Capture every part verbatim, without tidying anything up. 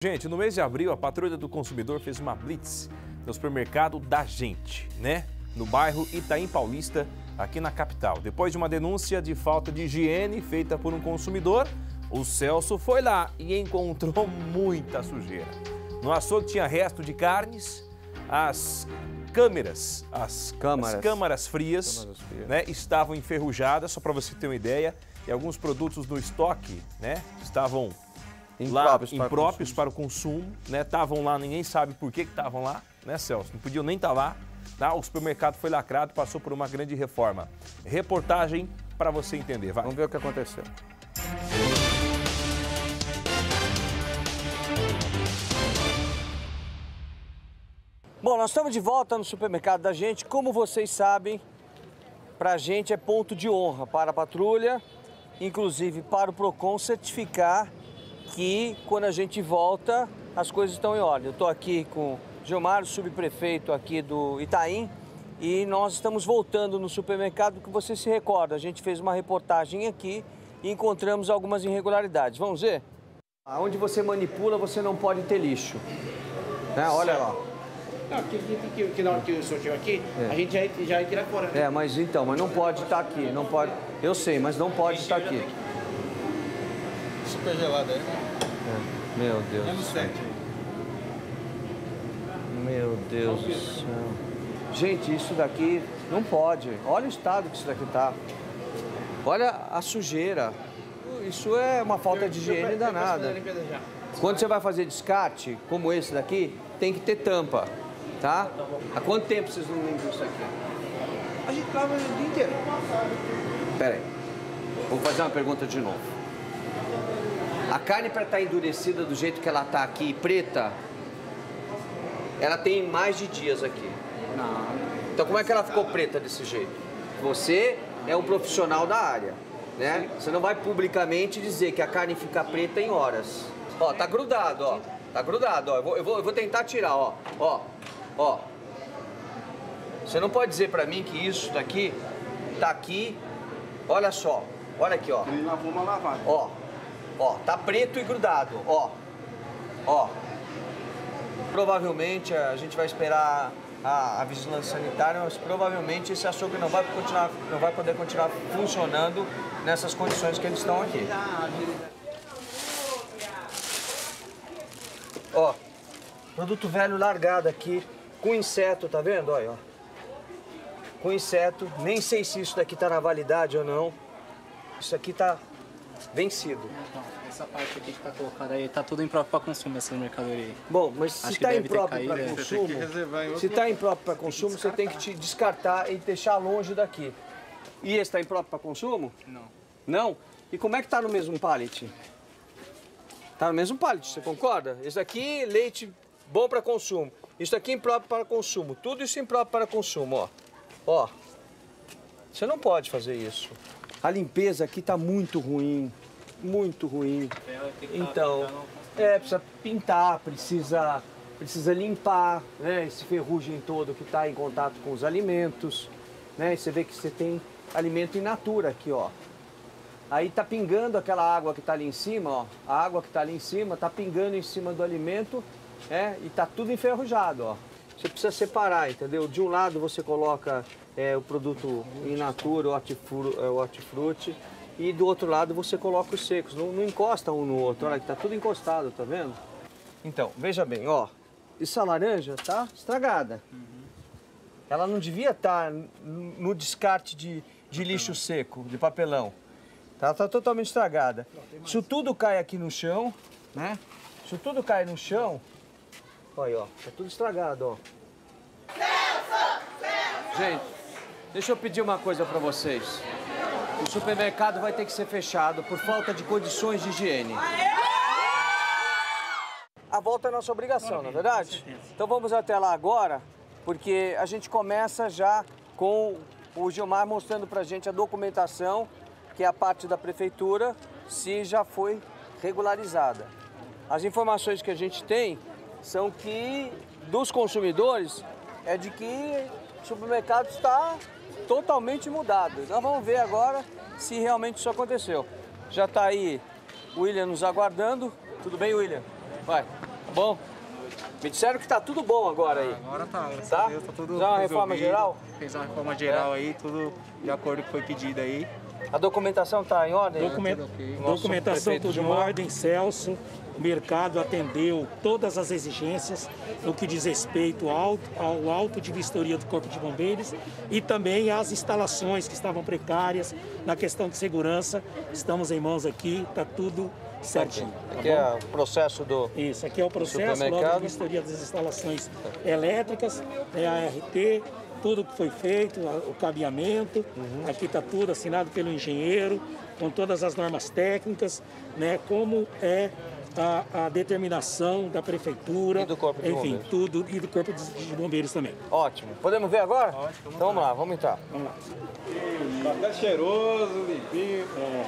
Gente, no mês de abril, a Patrulha do Consumidor fez uma blitz no supermercado da gente, né? No bairro Itaim Paulista, aqui na capital. Depois de uma denúncia de falta de higiene feita por um consumidor, o Celso foi lá e encontrou muita sujeira. No açougue tinha resto de carnes, as câmeras, as câmaras, as câmaras frias, câmaras frias. Né, estavam enferrujadas, só para você ter uma ideia, e alguns produtos no estoque, né, estavam impróprios, lá, para, impróprios para o consumo, né? Estavam lá, ninguém sabe por que estavam lá, né, Celso? Não podiam nem estar lá. Tá? O supermercado foi lacrado, passou por uma grande reforma. Reportagem para você entender, vai. Vamos ver o que aconteceu. Bom, nós estamos de volta no supermercado da gente. Como vocês sabem, para a gente é ponto de honra para a patrulha, inclusive para o Procon certificar que quando a gente volta, as coisas estão em ordem. Eu estou aqui com o Gilmar, subprefeito aqui do Itaim, e nós estamos voltando no supermercado, que você se recorda, a gente fez uma reportagem aqui e encontramos algumas irregularidades. Vamos ver? Onde você manipula, você não pode ter lixo. Né? Olha lá. Não, que, que, que, que na hora que sorteou aqui, é. a gente já, já ia tirar fora. Né? É, mas então, mas não pode estar aqui, não pode. Eu sei, mas não pode estar aqui. Super gelado aí, né? É. Meu Deus do céu. Meu Deus do céu. Gente, isso daqui não pode. Olha o estado que isso daqui tá. Olha a sujeira. Isso é uma falta de higiene danada. Quando você vai fazer descarte, como esse daqui, tem que ter tampa, tá? Há quanto tempo vocês não limpam isso aqui? A gente lava o dia inteiro. Pera aí. Vou fazer uma pergunta de novo. A carne, para estar endurecida do jeito que ela está aqui, preta, ela tem mais de dias aqui. Não. Então como é que ela ficou preta desse jeito? Você é um profissional da área, né? Você não vai publicamente dizer que a carne fica preta em horas. Ó, tá grudado, ó. Tá grudado, ó. Eu vou, eu vou, eu vou tentar tirar, ó. Ó, ó. Você não pode dizer pra mim que isso daqui tá aqui. Olha só. Olha aqui, ó. Ele lavou uma lavada. Ó. Ó, tá preto e grudado, ó. Ó. Provavelmente a gente vai esperar a, a vigilância sanitária, mas provavelmente esse açougue não vai continuar, não vai poder continuar funcionando nessas condições que eles estão aqui. Ó, produto velho largado aqui, com inseto, tá vendo? Olha, ó. Com inseto, nem sei se isso daqui tá na validade ou não. Isso aqui tá vencido. Então, essa parte aqui que tá colocada aí, tá tudo impróprio para consumo, essa mercadoria aí. Bom, mas se está impróprio para é. consumo, se está impróprio para consumo, você tem que te descartar e deixar longe daqui. E esse está impróprio para consumo? Não. Não? E como é que tá no mesmo pallet? Tá no mesmo pallet, você concorda? Esse aqui, leite bom para consumo. Isso aqui impróprio para consumo. Tudo isso impróprio para consumo, ó. Ó. Você não pode fazer isso. A limpeza aqui tá muito ruim, muito ruim. Então, é, precisa pintar, precisa, precisa limpar, né, esse ferrugem todo que está em contato com os alimentos, né? E você vê que você tem alimento in natura aqui, ó. Aí tá pingando aquela água que tá ali em cima, ó. A água que tá ali em cima tá pingando em cima do alimento, é, e tá tudo enferrujado, ó. Você precisa separar, entendeu? De um lado você coloca é, o produto in natura, o hortifruti, o hortifruti, e do outro lado você coloca os secos. Não, não encosta um no outro, olha que tá tudo encostado, tá vendo? Então, veja bem, ó, essa laranja tá estragada. Uhum. Ela não devia estar no descarte de, de lixo seco, de papelão. Ela tá totalmente estragada. Isso tudo cai aqui no chão, né? Isso tudo cai no chão. Olha, ó, tá tudo estragado, ó. Gente, deixa eu pedir uma coisa pra vocês. O supermercado vai ter que ser fechado por falta de condições de higiene. A volta é nossa obrigação, não é verdade? Então vamos até lá agora, porque a gente começa já com o Gilmar mostrando pra gente a documentação, que é a parte da prefeitura, se já foi regularizada. As informações que a gente tem são que, dos consumidores, é de que o supermercado está totalmente mudado. Nós vamos ver agora se realmente isso aconteceu. Já está aí o William nos aguardando. Tudo bem, William? Vai. Bom? Me disseram que tá tudo bom agora aí. Agora tá, graças Tá? a Deus, tá tudo Já uma reforma resolvido. geral? Fez uma reforma geral aí, tudo de acordo com o que foi pedido aí. A documentação tá em ordem? Document... Nosso Documentação prefeito tudo em Gilmar. ordem, Celso. O mercado atendeu todas as exigências no que diz respeito ao, ao auto de vistoria do Corpo de Bombeiros e também às instalações que estavam precárias na questão de segurança. Estamos em mãos aqui, está tudo certinho. Tá Aqui bom? é o processo do... Isso, aqui é o processo logo Supermercado. de vistoria das instalações elétricas, é a R T, tudo que foi feito, a- o cabeamento. Uhum. Aqui está tudo assinado pelo engenheiro, com todas as normas técnicas, né, como é a, a determinação da prefeitura, E do Corpo de enfim, Bombeiros. tudo, e do Corpo de de Bombeiros também. Ótimo. Podemos ver agora? Então vamos lá, vamos entrar. Vamos lá. Tá até cheiroso, limpinho.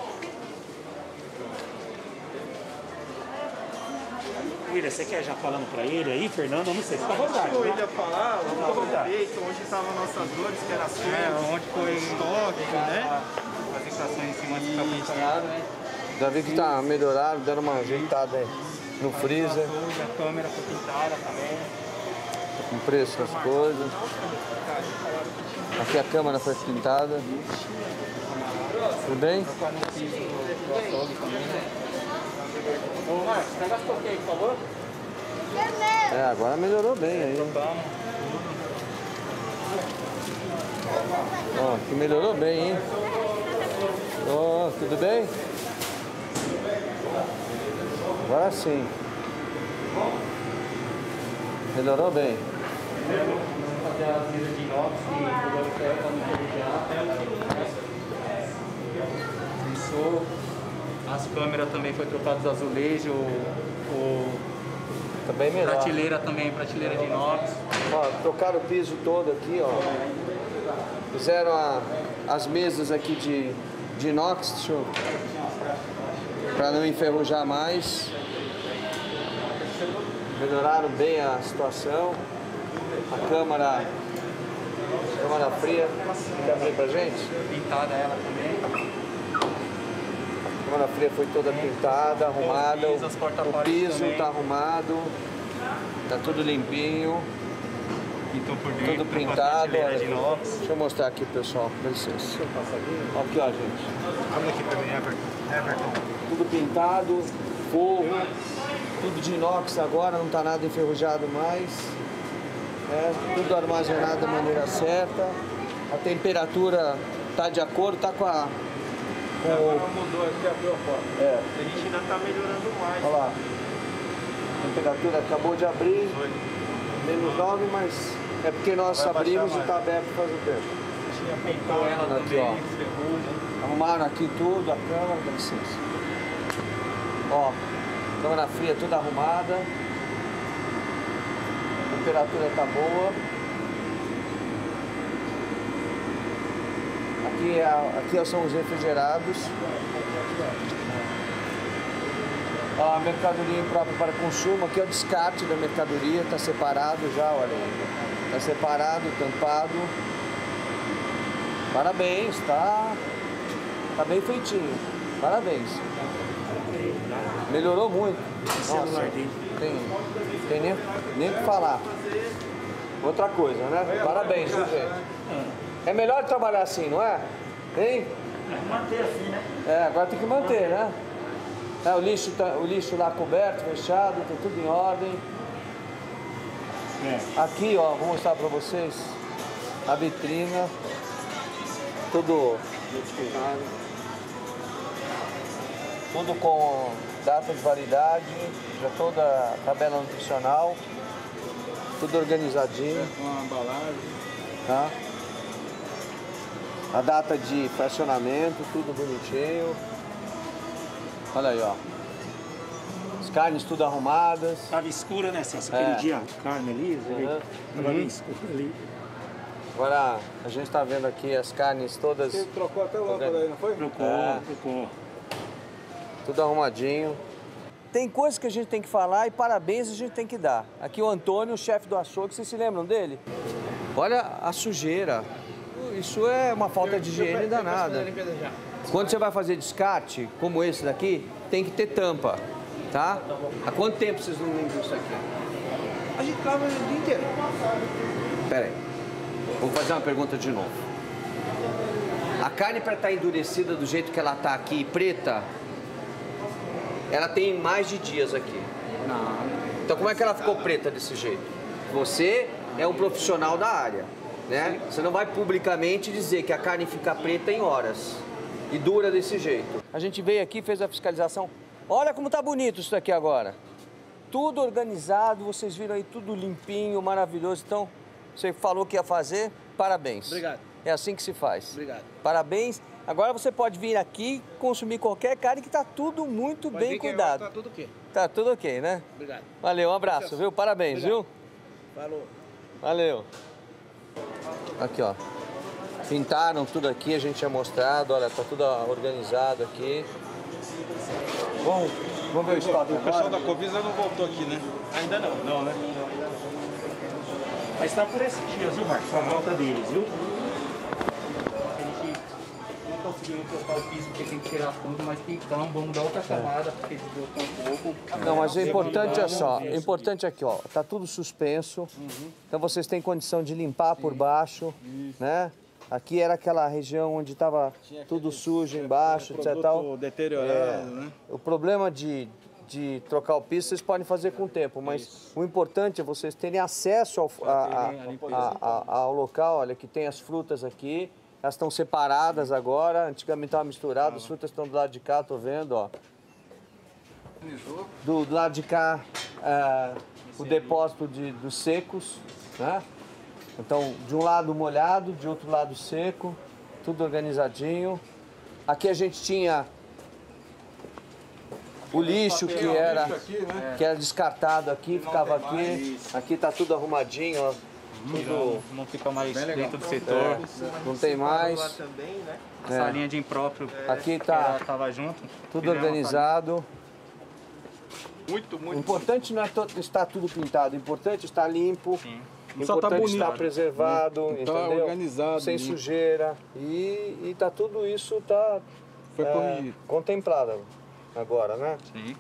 William, você quer já falando para ele aí, Fernando? Eu não sei, fica à vontade. Eu Tá? ia falar, o prefeito, onde estavam nossas dores, que era assim, é, onde foi estoque, né? As infrações em cima de caprichado, Já vi que tá melhorado, dando uma ajeitada aí no freezer, a câmera foi pintada também. com preço das coisas. Aqui a câmera foi pintada. Tudo bem? Ô, Marcos, pega as toquinhas, por favor. É, agora melhorou bem aí. Ó, que melhorou bem, hein? Ó, tudo bem? Agora sim. Melhorou bem. Pensou. As câmeras também foi trocado os azulejos, o, o Tá bem melhor. prateleira também, prateleira de inox. Ó, trocaram o piso todo aqui, ó. Fizeram a- as mesas aqui de, de inox, deixa eu... Pra não enferrujar mais. Melhoraram bem a situação. A câmara, câmara fria. Quer abrir pra gente? Pintada ela também. A câmara fria foi toda pintada, arrumada. piso, as O porta-paredes piso também. tá arrumado. Tá tudo limpinho. Pintou por dentro, Tudo com a pintado. prateleira Olha de aqui. inox. Deixa eu mostrar aqui, pessoal. Dá licença. Aqui, ó, gente. Olha aqui pra mim, Everton. Everton. Tudo pintado, forro, tudo de inox agora, não tá nada enferrujado mais. É, tudo armazenado da maneira certa. A temperatura tá de acordo, tá com a... Com Agora o, mudou aqui, abriu a porta. é, A gente ainda tá melhorando mais. olha lá. A temperatura acabou de abrir, menos nove, mas é porque nós Vai abrimos baixar e tá aberto faz o tempo. Tinha pintado ela Aqui, também, ó. ferrugem. Arrumaram aqui tudo, a câmera, dá licença. Ó, câmera fria toda arrumada. A temperatura tá boa. Aqui, é, a- aqui são os refrigerados. A mercadoria imprópria para consumo, aqui é o descarte da mercadoria, está separado já, olha. Está separado, tampado. Parabéns, tá, tá bem feitinho. Parabéns. Melhorou muito. Nossa, tem, tem nem, nem o que falar. Outra coisa, né? Parabéns, viu, gente? É melhor trabalhar assim, não é? Hein? Manter assim, né? É, agora tem que manter, né? É, o, lixo tá, o lixo lá coberto, fechado, tá tudo em ordem. Aqui, ó, vou mostrar pra vocês a vitrina. Tudo tudo com data de validade, já toda a tabela nutricional, tudo organizadinho, Uma embalagem. tá? A data de fracionamento, tudo bonitinho. Olha aí, ó. As carnes tudo arrumadas. Tava escura, né, Celso? É. Aquele dia, a carne ali, você vê? Uhum. Tava bem escura ali. Agora a gente está vendo aqui as carnes todas, Você trocou até a lâmpada aí, não foi? Trocou, É. trocou. tudo arrumadinho. Tem coisas que a gente tem que falar e parabéns a gente tem que dar. Aqui o Antônio, o chefe do açougue, vocês se lembram dele? Olha a sujeira. Isso é uma falta de higiene danada. Quando você vai fazer descarte, como esse daqui, tem que ter tampa. tá? Há quanto tempo vocês não limpam isso aqui? A gente lava o dia inteiro. Pera aí. Vou fazer uma pergunta de novo. A carne para estar endurecida do jeito que ela está aqui, preta, ela tem mais de dias aqui. Não. Então como é que ela ficou preta desse jeito? Você é um profissional da área, né? Você não vai publicamente dizer que a carne fica preta em horas e dura desse jeito. A gente veio aqui, fez a fiscalização. Olha como tá bonito isso aqui agora. Tudo organizado, vocês viram aí tudo limpinho, maravilhoso. Então, você falou que ia fazer, parabéns. Obrigado. É assim que se faz. Obrigado. Parabéns. Agora você pode vir aqui consumir qualquer carne que tá tudo muito Pode bem ver que cuidado. Tá tudo ok. Tá tudo ok, né? Obrigado. Valeu, um abraço, Sucesso. viu? Parabéns, Obrigado. viu? Falou. Valeu. Aqui, ó. Pintaram tudo aqui, a gente tinha mostrado. Olha, tá tudo organizado aqui. Bom, vamos ver o estado O pessoal da agora. Covisa não voltou aqui, né? Ainda não. Não, né? Mas tá por esses dias, viu, Marcos? A volta deles, viu? A gente não conseguiu trocar o piso porque tem que tirar tudo, mas pintamos, vamos dar outra camada porque desbotou um pouco. Não, mas o importante é só, o importante é aqui, ó, tá tudo suspenso. Então vocês têm condição de limpar por baixo, né? Aqui era aquela região onde estava tudo sujo embaixo, etc. tal. deteriorado, né? O problema de, de trocar o piso vocês podem fazer com o tempo, mas o importante é vocês terem acesso ao, a- a- a- a- ao local. Olha, que tem as frutas aqui, elas estão separadas agora, antigamente estava misturado, as frutas estão do lado de cá, tô vendo, ó. Do, do lado de cá, é, o depósito de, dos secos, né? Então, de um lado molhado, de outro lado seco, tudo organizadinho. Aqui a gente tinha o lixo que era, que era descartado aqui, ficava aqui. Aqui tá tudo arrumadinho, ó. Tudo, Não fica mais dentro do setor. não tem mais. A salinha de impróprio Aqui que tá ela tava junto. tudo fizemos a organizado. Muito, O muito. importante não é to- estar tudo pintado, o importante é estar limpo. Sim. O Só tá importante é bonito. estar preservado, Tá entendeu? organizado, Sem limpo. sujeira. E, e tá tudo isso tá Foi é, corrigido. contemplado agora, né? Sim.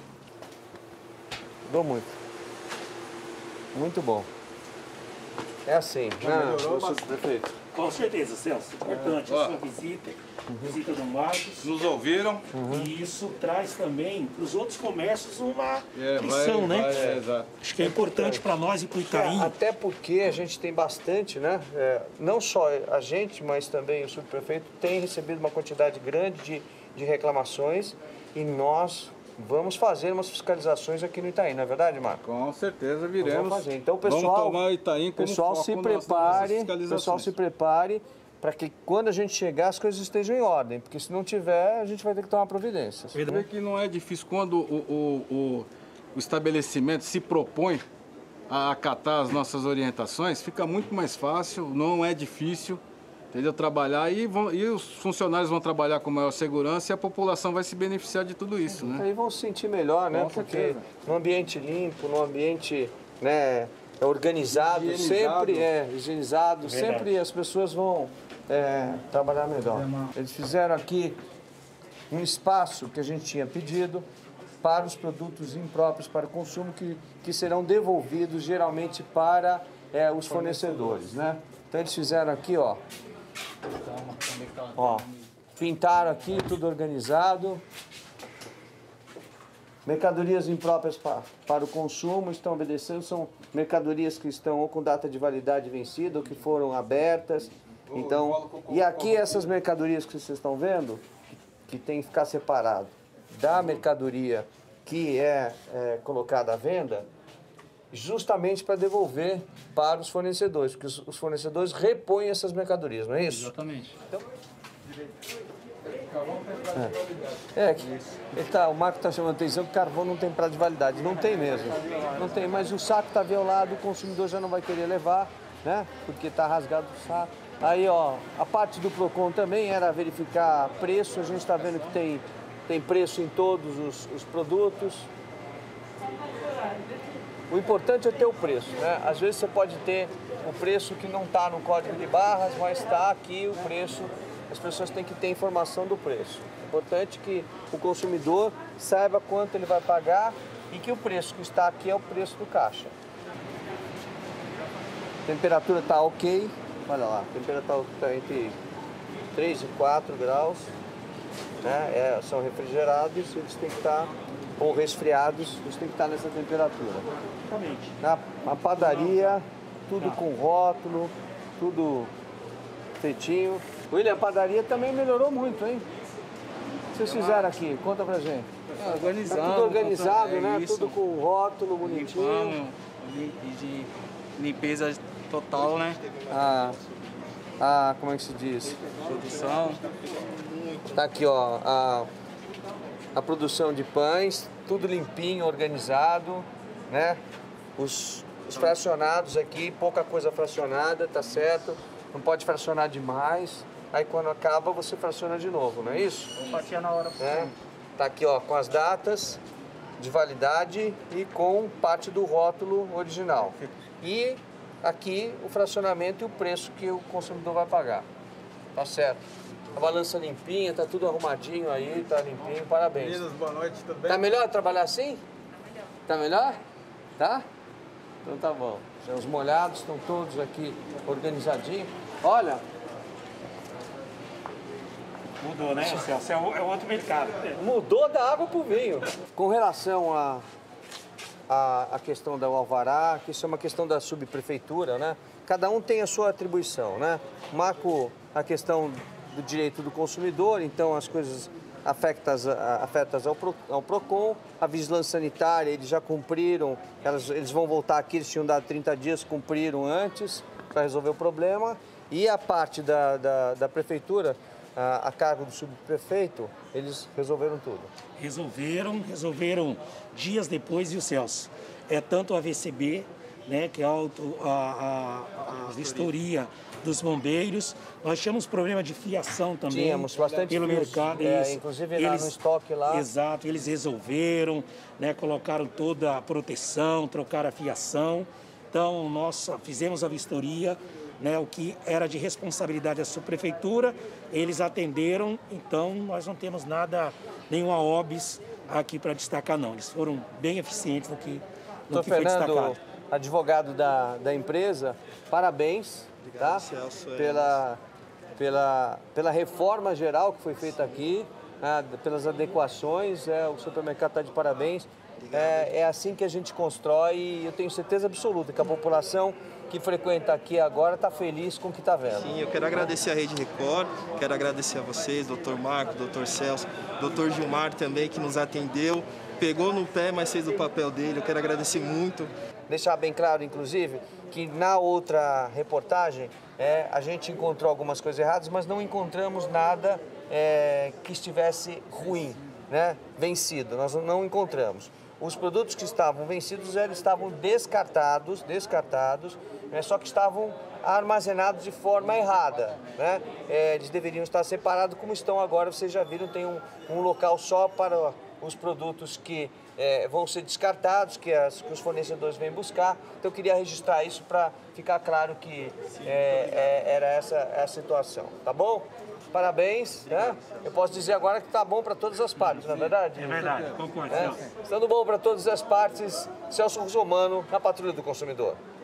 Dou muito. Muito bom. É assim, né? Prefeito. Com certeza, Celso. Importante a sua visita, visita do Marcos. Nos ouviram? E isso traz também para os outros comércios uma É, lição, vai- né? vai, é, exato. Acho que é importante para nós e para o Itaim. Até porque a gente tem bastante, né? É, não só a gente, mas também o subprefeito tem recebido uma quantidade grande de, de reclamações e nós vamos fazer umas fiscalizações aqui no Itaim, não é verdade, Marco? Com certeza Nós viremos. vamos fazer. Então, pessoal, Vamos tomar o Itaim como pessoal foco se nas nossas prepare, fiscalizações. pessoal se prepare para que quando a gente chegar as coisas estejam em ordem, porque se não tiver, a gente vai ter que tomar providências. Você vê que não é difícil quando o, o, o, o estabelecimento se propõe a acatar as nossas orientações, fica muito mais fácil, não é difícil, entendeu? Trabalhar e, vão, e os funcionários vão trabalhar com maior segurança e a população vai se beneficiar de tudo isso, né? Aí vão se sentir melhor, né? Com Porque certeza. num ambiente limpo, num ambiente, né, organizado, Higienizado. sempre é higienizado, Verdade. sempre as pessoas vão é, trabalhar melhor. Eles fizeram aqui um espaço que a gente tinha pedido para os produtos impróprios para consumo que, que serão devolvidos geralmente para é, os fornecedores, né? Então eles fizeram aqui, ó, ó, pintaram aqui tudo organizado. Mercadorias impróprias pa, para o consumo estão obedecendo, são mercadorias que estão ou com data de validade vencida ou que foram abertas. Então, e aqui essas mercadorias que vocês estão vendo, que tem que ficar separado da mercadoria que é, é colocada à venda, justamente para devolver para os fornecedores, porque os, os fornecedores repõem essas mercadorias, não é isso? Exatamente. É, que, ele tá, o Marco está chamando a atenção que carvão não tem prazo de validade. Não tem mesmo. Não tem, mas o saco está violado, o consumidor já não vai querer levar, né? Porque está rasgado o saco. Aí, ó, a parte do PROCON também era verificar preço. A gente está vendo que tem, tem preço em todos os, os produtos. O importante é ter o preço, né? Às vezes você pode ter o preço que não está no código de barras, mas está aqui o preço. As pessoas têm que ter informação do preço. Importante que o consumidor saiba quanto ele vai pagar e que o preço que está aqui é o preço do caixa. A temperatura está ok, olha lá, a temperatura está entre três e quatro graus, né? É, são refrigerados, eles têm que estar, ou resfriados, eles têm que estar nessa temperatura. Exatamente. Na, na padaria, tudo com rótulo, tudo feitinho. William, a padaria também melhorou muito, hein? O que vocês fizeram aqui? Conta pra gente. É, organizando. Tá tudo organizado, é né? isso. Tudo com rótulo bonitinho. Limpamos, lim- de limpeza total, né? Ah, ah, como é que se diz? Produção. Tá aqui, ó, a, a produção de pães, tudo limpinho, organizado, né? Os, os fracionados aqui, pouca coisa fracionada, tá certo? Não pode fracionar demais. Aí quando acaba, você fraciona de novo, não é isso? Fatia na hora. É. Tá aqui, ó, com as datas de validade e com parte do rótulo original. E aqui o fracionamento e o preço que o consumidor vai pagar. Tá certo? A balança limpinha, tá tudo arrumadinho aí, tá limpinho, parabéns. Meninas, boa noite, tudo bem? Tá melhor trabalhar assim? Tá melhor? Tá? Então tá bom. Os molhados estão todos aqui organizadinhos. Olha, Mudou, né, Celso? É, o- é outro mercado. mudou da água pro vinho. Com relação a, a, a questão da alvará, que isso é uma questão da subprefeitura, né? Cada um tem a sua atribuição, né? O Marco, a questão do direito do consumidor, então as coisas afetas, afetas ao, Pro, ao PROCON, a vigilância sanitária, eles já cumpriram, elas, eles vão voltar aqui, eles tinham dado trinta dias, cumpriram antes para resolver o problema. E a parte da, da, da prefeitura, a, a cargo do subprefeito, eles resolveram tudo. Resolveram, resolveram dias depois, e o Celso? É tanto a V C B, né, que é a, auto- a, a, a vistoria dos bombeiros. Nós tínhamos problema de fiação também. Tínhamos bastante pelo fios, mercado. é, isso. inclusive lá no estoque lá. Exato, eles resolveram, né, colocaram toda a proteção, trocaram a fiação. Então, nós fizemos a vistoria, né, o que era de responsabilidade da subprefeitura, eles atenderam, então nós não temos nada, nenhuma óbice aqui para destacar não. Eles foram bem eficientes no que, no Doutor que foi Fernando, destacado. advogado da, da empresa, parabéns, tá? Celso, é pela, pela, pela reforma geral que foi feita aqui, né, pelas adequações, é, o supermercado está de parabéns. É, é assim que a gente constrói e eu tenho certeza absoluta que a população que frequenta aqui agora está feliz com o que está vendo. Sim, eu quero agradecer a Rede Record, quero agradecer a vocês, doutor Marco, doutor Celso, doutor Gilmar também, que nos atendeu, pegou no pé, mas fez o papel dele. Eu quero agradecer muito. Deixar bem claro, inclusive, que na outra reportagem é, a gente encontrou algumas coisas erradas, mas não encontramos nada é, que estivesse ruim, né? Vencido. Nós não encontramos. Os produtos que estavam vencidos, eles estavam descartados, descartados, né? Só que estavam armazenados de forma errada, né? É, eles deveriam estar separados como estão agora. Vocês já viram, tem um, um local só para os produtos que é, vão ser descartados, que, as, que os fornecedores vêm buscar. Então eu queria registrar isso para ficar claro que é, é, era essa a situação, tá bom? Parabéns, né? Eu posso dizer agora que tá bom para todas as partes, não é verdade? É verdade, concordo, É? Celso. Estando bom para todas as partes, Celso Russomano, na Patrulha do Consumidor.